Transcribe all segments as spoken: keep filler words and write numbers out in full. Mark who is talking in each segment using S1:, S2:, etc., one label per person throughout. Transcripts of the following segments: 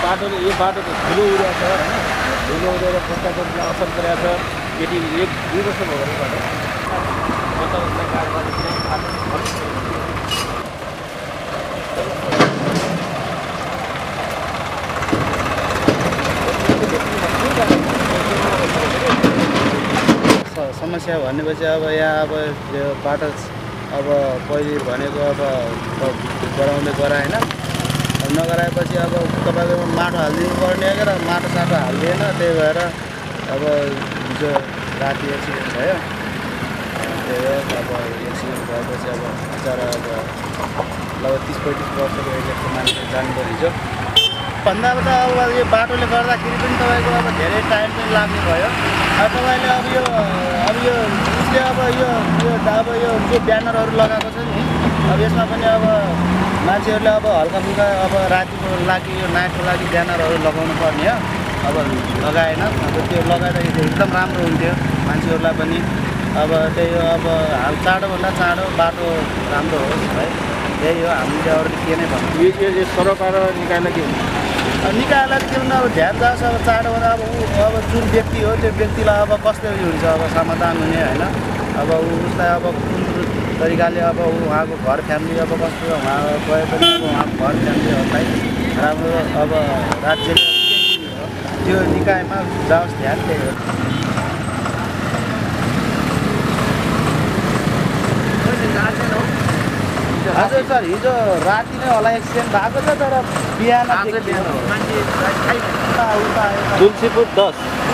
S1: बाटोले यो बाटो त धुलो उडेको छ होइन, धुलो उडेर पुस्ताकोलाई असर गरेको छ। यति एक दुई वर्ष भयो भने बाटो बच्चा कार
S2: समस्या भनेपछि अब यहाँ अब यो बाटो अब पहिले भनेको अब गराउँदै गराएन, नगराएपछि अब तपाईँको माटो हालिदिनु पर्ने र माटो साटो हालिदिएन, त्यही भएर अब हिजो राति एक्सिडेन्ट भयो। त्यही हो अब एक्सिडेन्ट भएपछि अब बिचरा अब लगभग तिस पैँतिस वर्षको एजको मान्छे जानुभयो हिजो। भन्दा त अब यो बाटोले गर्दाखेरि पनि तपाईँको अब धेरै टाइम पनि लाग्ने भयो। अब तपाईँले अब यो अब यो उसले अब यो यो अब यो जो ब्यानरहरू लगाएको छ नि, अब यसमा पनि अब मान्छेहरूले अब हल्का फुल्का अब रातिको लागि यो नाइटको लागि ब्यानरहरू लगाउनु पर्ने हो। अब लगाएन, अब त्यो लगाइदिएको एकदम राम्रो हुन्थ्यो मान्छेहरूलाई पनि। अब त्यही हो, अब हाल चाँडोभन्दा चाँडो बाटो राम्रो होस् है, त्यही हो हामीले अरू के नै भन्नु।
S1: यो सरकार निकाल्न के हुन्छ?
S2: अब निकायलाई के भन्दा अब ध्यान जाओस्, अब चाँडोभन्दा अब ऊ अब जुन व्यक्ति हो त्यो व्यक्तिलाई अब कस्तो हुन्छ अब समाधान हुने होइन। अब उसलाई अब कुन तरिकाले अब उहाँको घर फ्यामिली अब कस्तो उहाँ गए पनि अब उहाँको घर फ्यामिलीहरूलाई राम्रो अब राज्यले त्यो निकायमा जाओस् ध्यान, त्यही हो। हजुर सर, हिजो राति नै होला एक्सिडेन्ट भएको छ, तर बिहान
S1: तुलसीपुर दस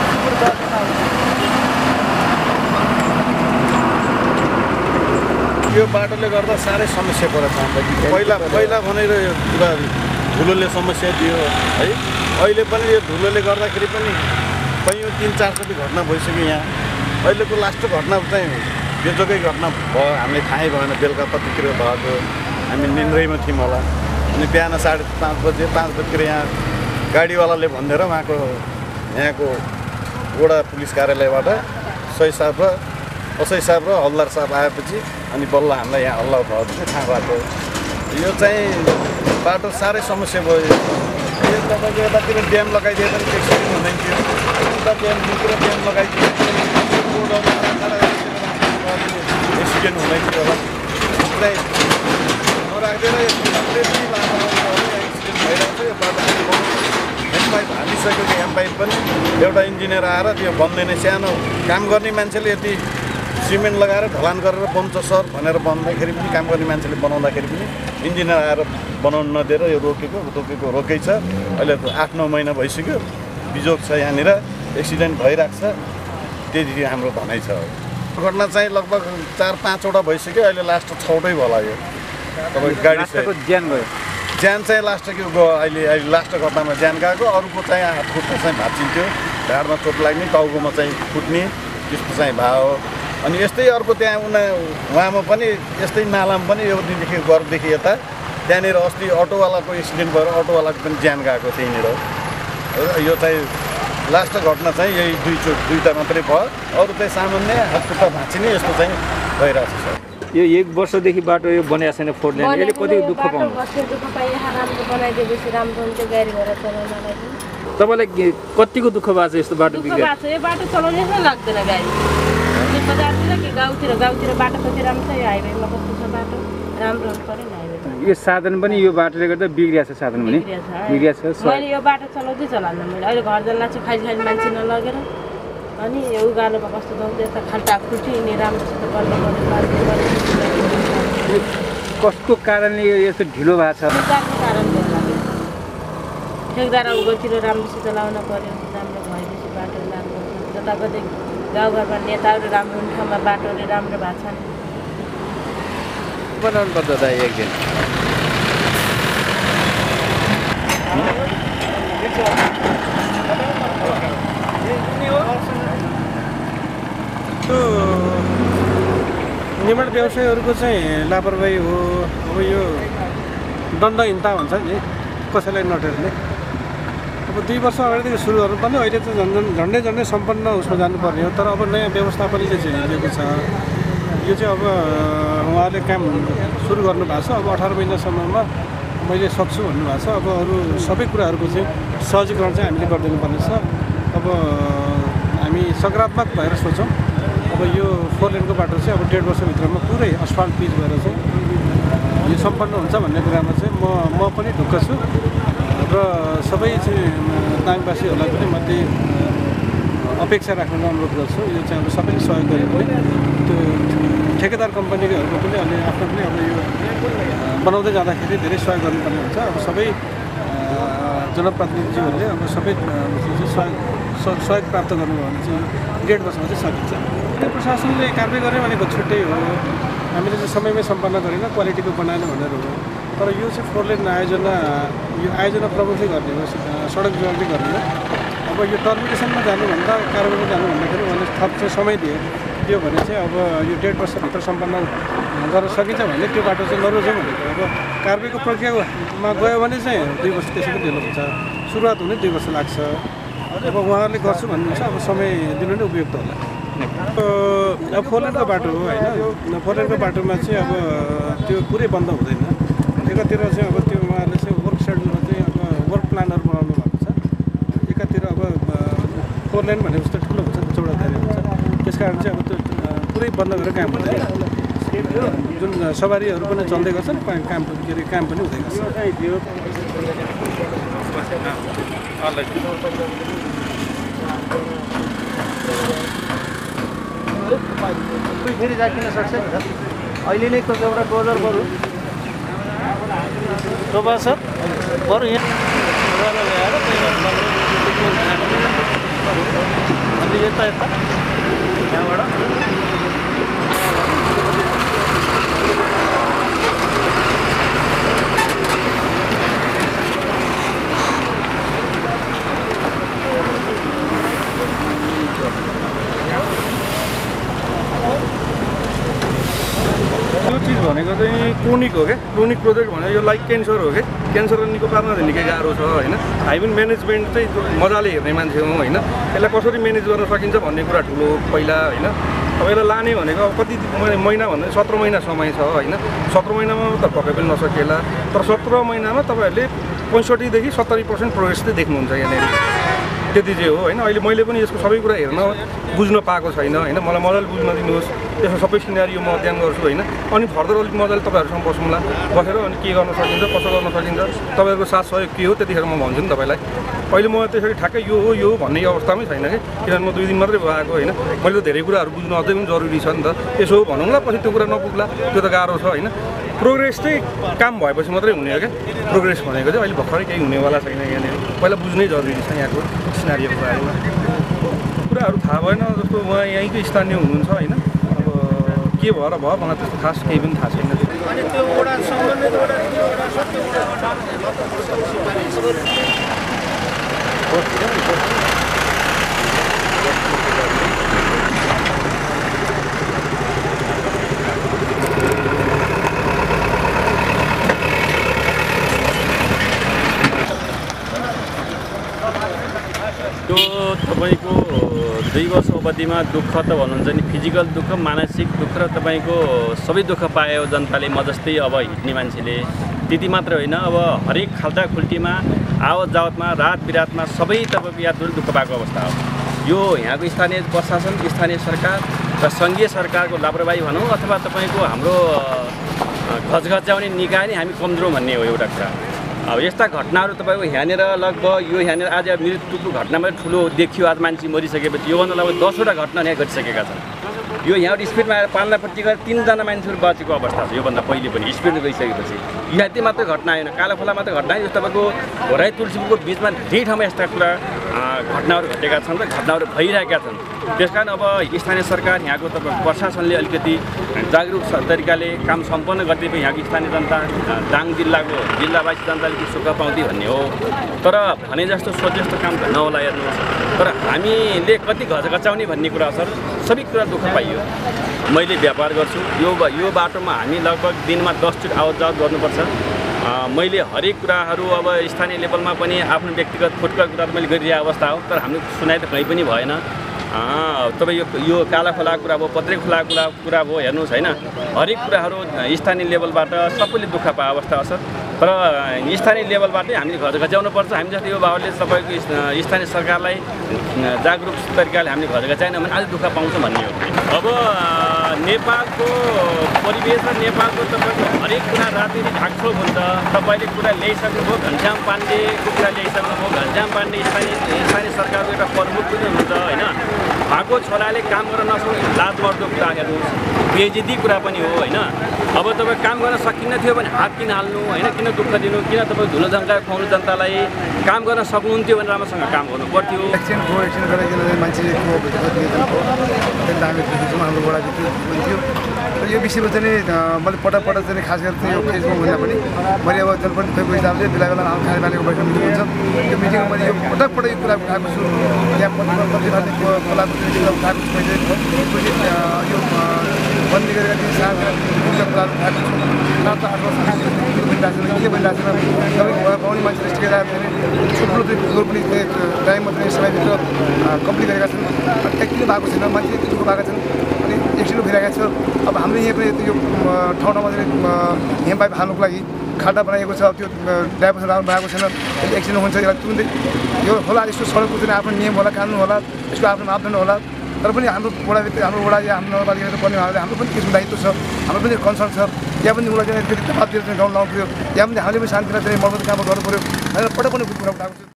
S3: यो बाटोले गर्दा साह्रै समस्या परेको छ हामीलाई। पहिला पहिला भनेर यो पुरा धुलोले समस्या दियो है, अहिले पनि यो धुलोले गर्दाखेरि पनि कैयौँ तिन चारचोटि घटना भइसक्यो यहाँ। अहिलेको लास्ट घटना चाहिँ बेजोकै घटना भयो, हामीले थाहै भएन बेलुका कतितिर भएको, हामी निन्द्रैमा थियौँ होला। अनि बिहान साढे पाँच बजे पाँच बजीतिर यहाँ गाडीवालाले भनिदिएर उहाँको यहाँको वडा पुलिस कार्यालयबाट सही साहब र असै साहब र हल्दार साहब आएपछि अनि बल्ल हामीलाई यहाँ हल्ला भएपछि थाहा भएको। यो चाहिँ बाटो साह्रै समस्या भयो। यो तपाईँको यतातिर ड्याम लगाइदिए पनि एक्सिडेन्ट हुँदैन थियो, उता ड्याम दुईतिर ड्याम लगाइदिए एक्सिडेन्ट हुँदैन थियो होला। चाहिँ नराखिदिएर एक्सिडेन्ट भइरहेको छ। यो बाटो एमपाइप हालिसकेको एमपाइप पनि एउटा इन्जिनियर आएर त्यो बन्दैन, सानो काम गर्ने मान्छेले यति सिमेन्ट लगाएर ढलान गरेर बन्छ सर भनेर भन्दाखेरि पनि काम गर्ने मान्छेले बनाउँदाखेरि पनि इन्जिनियर आएर बनाउनु नदिएर यो रोकेको रोकेको रोकै छ। अहिले आठ नौ महिना भइसक्यो, बिजोग छ यहाँनिर, एक्सिडेन्ट भइरहेको छ, त्यति हाम्रो भनाइ छ। घटना चाहिँ लगभग चार पाँचवटा भइसक्यो, अहिले लास्ट छवटै भयो लाग्यो। तपाईँको गाडी
S1: ज्यान गयो,
S3: ज्यान चाहिँ लास्ट के गयो, अहिले अहिले लास्ट घटनामा ज्यान गएको। अरूको चाहिँ हात खुट्टा चाहिँ भाँचिन्थ्यो, ढाडमा चोट लाग्ने, टाउकोमा चाहिँ फुट्ने त्यस्तो चाहिँ भयो। अनि यस्तै अर्को त्यहाँ उना उहाँमा पनि यस्तै नालामा पनि एउटादेखि घरदेखि यता त्यहाँनिर अस्ति अटोवालाको एक्सिडेन्ट भएर अटोवालाको पनि ज्यान गएको त्यहीँनिर। यो चाहिँ लास्ट घटना चाहिँ यही दुई चोट दुईवटा मात्रै भयो, अरू चाहिँ सामान्य हात खुट्टा भाँचिने यस्तो चाहिँ भइरहेको छ सर।
S1: यो एक वर्षदेखि बाटो यो बनाएको छैन फोर लेन, यसले कति दुःख पाउनु? तपाईँलाई कतिको दुःख भएको छ यस्तो बाटो बिग्रियो?
S4: यो बाटो चलाउने नै लाग्दैन गाडी, बजारतिर कि गाउँतिर गाउँतिर बाटो कति राम्रो छ, यो हाइवेमा कस्तो छ बाटो राम्रो हुनु पऱ्यो नि हाइवे।
S1: यो साधन पनि यो बाटोले गर्दा बिग्रिया छ, साधन पनि बिग्रिया छ।
S4: मैले यो बाटो चलाउँदै चलाउँदैन, मैले अहिले घर जल्ला चाहिँ खाली खाली मान्छे नलगेर अनि यो उगालोमा कस्तो गाउँछ यता खाल्टा खुल्टी नि राम्रोसित गर्नु पर्ने।
S1: कसको कारणले यस्तो ढिलो भएको छ?
S4: ठेकदारको कारणले लाग्यो, ठेकदार उगोतिर राम्रोसित लाउन पऱ्यो, राम्रो भएपछि बाटो राम्रो हुन्छ। जताकतै गाउँघरमा नेताहरू राम्रो हुने ठाउँमा बाटोले राम्रो भएको छ नि,
S1: बनाउनु पर्छ त एक दिन।
S5: निर्माण व्यवसायीहरूको चाहिँ लापरवाही हो। अब यो दण्डहीनता हुन्छ नि कसैलाई नटेर्ने। अब दुई वर्ष अगाडिदेखि सुरु गर्नुपर्ने, अहिले चाहिँ झन् झन्डै झन्डै सम्पन्न उसमा जानुपर्ने हो। तर अब नयाँ व्यवस्थापनले चाहिँ हिँडेको छ, यो चाहिँ अब उहाँले काम सुरु गर्नुभएको छ। अब अठार महिनासम्ममा अब मैले सक्छु भन्नुभएको छ। अब अरू सबै कुराहरूको चाहिँ सहजीकरण चाहिँ हामीले गरिदिनु पर्नेछ। अब हामी सकारात्मक भएर सोचौँ। अब यो फोर लेनको बाटो चाहिँ अब डेढ वर्षभित्रमा पुरै अस्फाल्ट पिच भएर चाहिँ यो सम्पन्न हुन्छ भन्ने कुरामा चाहिँ म म पनि ढुक्क छु र सबै चाहिँ दाङवासीहरूलाई पनि म त्यही अपेक्षा राख्न अनुरोध गर्छु। यो चाहिँ अब सबैले सहयोग गरे पनि त्यो ठेकेदार कम्पनीहरूको पनि अहिले आफ्नो पनि अब यो बनाउँदै जाँदाखेरि धेरै सहयोग गर्नुपर्ने हुन्छ। अब सबै जनप्रतिनिधिज्यूहरूले अब सबै सहयोग सहयोग प्राप्त गर्नुभयो भने चाहिँ डेढ वर्षमा चाहिँ सकिन्छ। प्रशासनले कारबाही गर्ने भनेको छुट्टै हो, हामीले चाहिँ समयमै सम्पन्न गरेन, क्वालिटीको बनाएन भनेर हो। तर यो चाहिँ फोर लेन आयोजना यो आयोजना प्रमुखले गर्ने हो, सडक विभागले गर्ने हो। अब यो टर्मिनेसनमा जानुभन्दा कारबाहीमा जानु भन्दाखेरि उहाँले थप चाहिँ समय दिए दियो भने चाहिँ अब यो डेढ वर्षभित्र सम्पन्न गर्न सकिन्छ भने त्यो बाटो चाहिँ नरोजौँ भनेको। अब कारबाहीको प्रक्रियामा गयो भने चाहिँ दुई वर्ष त्यसै पनि ढिलो हुन्छ, सुरुवात हुने दुई वर्ष लाग्छ। अब उहाँहरूले गर्छु भन्नुहुन्छ, अब समय दिनु नै उपयुक्त होला। अब फोर लेनको बाटो हो होइन, फोर लेनको बाटोमा चाहिँ अब त्यो पुरै बन्द हुँदैन। एकातिर चाहिँ अब त्यो उहाँहरूले चाहिँ वर्क सेड्युलमा चाहिँ अब वर्क प्लानहरू बनाउनु भएको छ। एकातिर अब फोर लेन भनेपछि त ठुलो हुन्छ, चौडा धेरै हुन्छ, त्यस कारण चाहिँ अब त्यो पुरै बन्द गरेर काम हुँदैन। जुन सवारीहरू पनि चल्दै गर्छन्, काम के अरे काम पनि हुँदै गर्छ।
S2: फेरि राखिन सक्छ नि त, अहिले नै को एउटा डोजर बरु टोपा सर बरु यहाँ ल्याएर अनि यता यता यहाँबाट
S3: यो चिज भनेको चाहिँ क्रोनिक हो क्या, क्रोनिक प्रोजेक्ट भनेको यो लाइक क्यान्सर हो क्या। क्यान्सर निको पार्न चाहिँ निकै गाह्रो छ होइन। हामी पनि म्यानेजमेन्ट चाहिँ मजाले हेर्ने मान्छे हौँ होइन। यसलाई कसरी म्यानेज गर्न सकिन्छ भन्ने कुरा ठुलो पहिला होइन। अब यसलाई लाने भनेको अब कति महिना भन्दा सत्र महिना समय छ होइन। सत्र महिनामा त पक्कै पनि नसकिएला, तर सत्र महिनामा तपाईँहरूले पैँसठीदेखि सत्तरी पर्सेन्ट प्रोग्रेस चाहिँ देख्नुहुन्छ यहाँनिर। त्यति चाहिँ हो होइन। अहिले मैले पनि यसको सबै कुरा हेर्न बुझ्न पाएको छैन होइन। मलाई मजाले बुझ्न दिनुहोस्, त्यसमा सबै सिनारियो म अध्ययन गर्छु होइन। अनि फर्दर अलिक मजाले तपाईँहरूसँग बसौँला, बसेर अनि के गर्न सकिन्छ, कसो गर्न सकिन्छ, तपाईँहरूको साथ सहयोग के हो त्यतिखेर म भन्छु नि तपाईँलाई। अहिले म त्यसरी ठ्याक्कै यो हो यो हो भन्ने अवस्थामै छैन कि, किनभने म दुई दिन मात्रै भएको होइन। मैले त धेरै कुराहरू बुझ्नु अझै पनि जरुरी छ नि त। यसो भनौँला, पछि त्यो कुरा नपुग्ला, त्यो त गाह्रो छ होइन। प्रोग्रेस चाहिँ काम भएपछि मात्रै हुने हो क्या। प्रोग्रेस भनेको चाहिँ अहिले भर्खरै केही हुनेवाला छैन यहाँनिर। पहिला बुझ्नै जरुरी छ यहाँको सिनारियो कुराहरू कुराहरू थाहा भएन। जस्तो उहाँ यहीँकै स्थानीय हुनुहुन्छ होइन। अब के भएर भयो मलाई त्यस्तो खास केही पनि थाहा छैन।
S2: अनि त्यो वडा सम्बन्धित वडा
S1: यो तपाईँको दुई वर्ष अवधिमा दुःख त भन्नुहुन्छ नि, फिजिकल दुःख, मानसिक दुःख र तपाईँको सबै दुःख पायो जनताले, म जस्तै अब हिँड्ने मान्छेले। त्यति मात्र होइन, अब हरेक खाल्टा खुल्टीमा आवत जावतमा रात बिरातमा सबै तपाईँको यात्रुले दुःख पाएको अवस्था हो। यो यहाँको स्थानीय प्रशासन, स्थानीय सरकार र सङ्घीय सरकारको लापरवाही भनौँ अथवा तपाईँको हाम्रो घचघच्याउने निकाय नै हामी कमजोर भन्ने हो एउटा कुरा। अब यस्ता घटनाहरू तपाईँको यहाँनिर लगभग यो यहाँनिर आज मृत्युको घटनामा ठुलो देखियो। आज मान्छे मरिसकेपछि योभन्दा लगभग दसवटा घटना यहाँ घटिसकेका छन्। यो यहाँबाट स्पिडमा आएर पाल्नापट्टि गएर तिनजना मान्छेहरू बाँचेको अवस्था छ। योभन्दा पहिले पनि स्पिडमा गइसकेपछि यहाँ त्यो मात्रै घटना होइन, कालाखोला मात्रै घटना होइन। यो तपाईँको होराई तुलसीपुरको बिचमा धेरै ठाउँमा यस्ता कुरा घटनाहरू घटेका छन् र घटनाहरू भइरहेका छन्। त्यस कारण अब स्थानीय सरकार, यहाँको तपाईँको प्रशासनले अलिकति जागरुक तरिकाले काम सम्पन्न गरिदिए यहाँको स्थानीय जनता, दाङ जिल्लाको जिल्लावासी जनताले के सुख पाउँथे भन्ने हो। तर भने जस्तो सोच जस्तो काम त नहोला हेर्नुहोस्। तर हामीले कति घचघचाउने भन्ने कुरा सर सबै कुरा दुःख पाइयो। मैले व्यापार गर्छु, यो यो बाटोमा हामी लगभग दिनमा दसचोटि आवत जावत गर्नुपर्छ। मैले हरेक कुराहरू अब स्थानीय लेभलमा पनि आफ्नो व्यक्तिगत फुटकर कुरा मैले गरिरहेको अवस्था हो। तर हाम्रो सुनाइ त कहीँ पनि भएन। तपाईँ यो यो काला खोला कुरा भयो, पत्रे खोला कुरा कुरा भयो, हेर्नुहोस् होइन। हरेक कुराहरू स्थानीय लेभलबाट सबैले दुःख पाएको अवस्था छ। तर स्थानीय लेभलबाटै हामीले घर घच्याउनुपर्छ। हामी जस्तै यो बाबुले तपाईँको स्थानीय सरकारलाई जागरुक तरिकाले हामीले घर घच्याएन भने अलिक दुःख पाउँछ भन्ने हो। अब नेपालको परिवेश र नेपालको तपाईँको हरेक कुरा राजनीति ढाकछोप हुन्छ। तपाईँले कुरा ल्याइसक्नुभयो, घनश्याम पाण्डेको कुरा ल्याइसक्नुभयो। घनश्याम पाण्डे स्थानीय स्थानीय सरकारको एउटा प्रमुख पनि हुन्छ होइन। भएको छोराले काम गर्न नसक्ने लाज मर्दो कुराहरू बेइज्जती कुरा पनि हो होइन। अब तपाईँ काम गर्न सकिन्न थियो भने हात किन हाल्नु होइन, किन दुःख दिनु, किन तपाईँ धुलो झन्का खुवाउनु जनतालाई। काम गर्न सक्नुहुन्थ्यो भने राम्रोसँग काम गर्नु पर्थ्यो।
S2: एक्सिडेन्ट भयो, एक्सिडेन्ट गरेर मान्छेको त्यहाँदेखि हामी देखेको छौँ हाम्रो वडाभित्र हुन्थ्यो। र यो विषयमा चाहिँ मैले पटक पटक चाहिँ खास गरी यो फेसबुक भन्दा पनि मैले अब जनप्रति खोएको हिसाबले बेला बेला आउँ खाने बालीको बैठक मिटिङ हुन्छ। त्यो मिटिङमा मैले यो पटक पटक यो कुरा उठाएको छु। यहाँ प्रतिभाको कलाकृति उठाएको छु। मैले यो बन्दी गरेका ती सानो कुरा उठाएको छु। रातो आठ वर्ष भनिरहेको छैन, के भनिरहेको छैन। तपाईँ पाउने मान्छेले टिकेर ठुल्ठुलो चाहिँ फ्लोर पनि टाइममा चाहिँ समयभित्र कम्प्लिट गरेका छन्। एक्टिभ भएको छैन, मान्छे यति दुःख भएको छन् अनि एक्सिडेन्ट भइरहेको छ। अब हाम्रो यहाँ पनि यो ठाउँ ठाउँमा चाहिँ हेम पाइप हाल्नुको लागि खाल्डा बनाएको छ। त्यो ड्राइभर राम्रो बनाएको छैन, एक्सिडेन्ट हुन्छ। यसलाई तुरुन्तै यो होला, यसको सडकको चाहिँ आफ्नो नियम होला, कानुन होला, यसको आफ्नो मापदण्ड होला। तर पनि हाम्रो वडाभित्र हाम्रो वडा या हाम्रो नगरपालिकाभित्र पर्ने भाइले हाम्रो पनि त्यसको दायित्व छ, हाम्रो पनि कन्सर्न छ। यहाँ पनि उसलाई चाहिँ फेरि दबाब दिएर चाहिँ गाउँ लाउनु पऱ्यो। यहाँ पनि हामीले पनि शान्तिलाई चाहिँ मर्मत काम गर्नु पऱ्यो भनेर पटक पनि कुरा उठाएको छु।